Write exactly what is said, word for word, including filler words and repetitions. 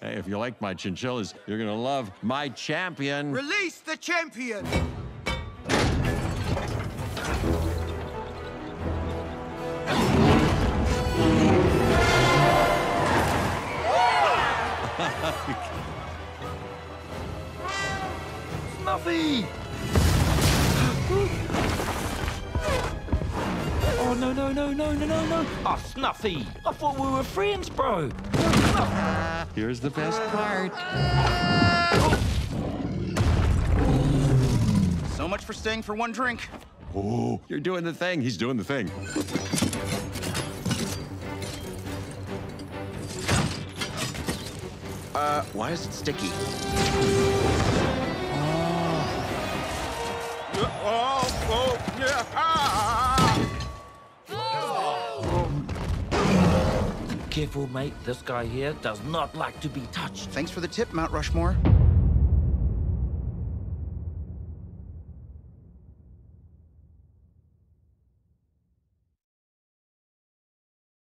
Hey, if you like my chinchillas, you're gonna love my champion. Release the champion! Snuffy! Oh, no, no, no, no, no, no, no. Oh, Snuffy! I thought we were friends, bro. Uh, here's the best part. So much for staying for one drink. Oh, you're doing the thing. He's doing the thing. Uh, why is it sticky? Oh, oh, yeah. Careful, mate. This guy here does not like to be touched. Thanks for the tip, Mount Rushmore.